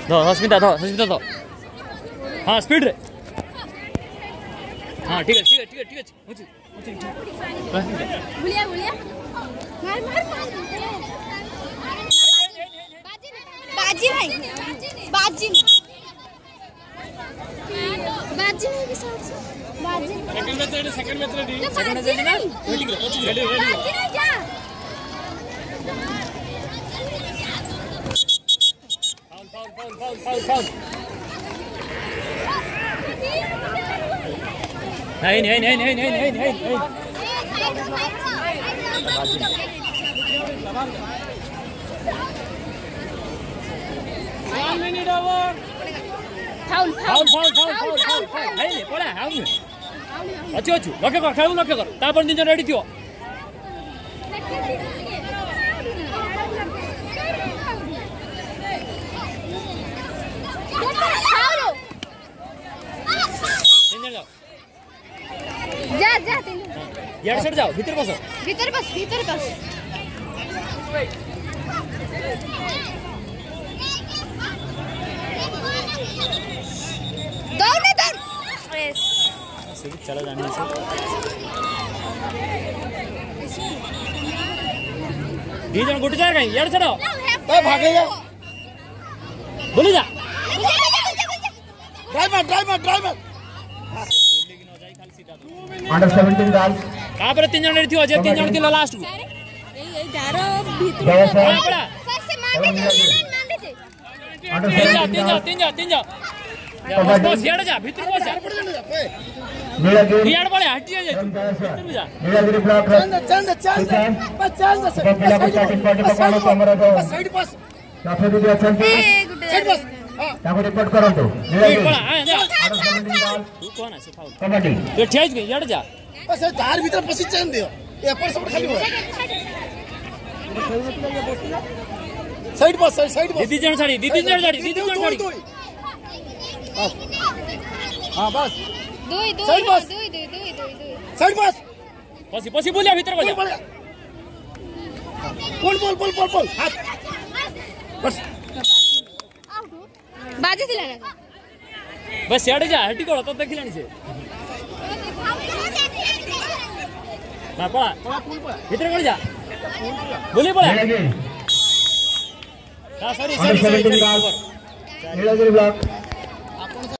सस्मिता दो हाँ स्पीड रे हाँ ठीक है बुलिया मार बाजी नहीं सेकंड में रेडी ना रेडी जा फाउल नहीं अच्छी लक्ष्य कर खेल लक्ष्य कर तापर दिन रेडी थियो जा साइड जाओ भीतर बस चला जाने से दी जन गुट जा कहीं यार चलो भागे जा बोली जा ड्राइवर अंडर 17 गर्ल्स कहां पर 3 जन रेडी थियो अजय 3 जन थियो लास्ट को ए जारो भीतर पड़ा सर से मांगे थे तीन जा बस यार जा भीतर बस यार पड़ जा नीलगिरी यार बड़े हट जा भीतर जा नीलगिरी ब्लॉक चल पपिला को पार्टिसिपेट पकानो हमरा को साइड पास काफे भी अछंती साइड पास ताको रिपोर्ट करंतो नीलगिरी पड़ा आ जा तू कौन है से फाउल कबड्डी तो ठेज के यार जा बस धार भीतर पसी चैन दियो एपर सब खाली हो साइड पास दीदी जन साड़ी हां बस दो साइड पास पसी बोलिया भीतर को जा बोल हाथ बस बाजी दिलाना बस यार जा हटी को तो देखिलानी से ना पड़ा भीतर को जा बोली पड़ा नीलगिरी हां सॉरी नीलगिरी ब्लॉक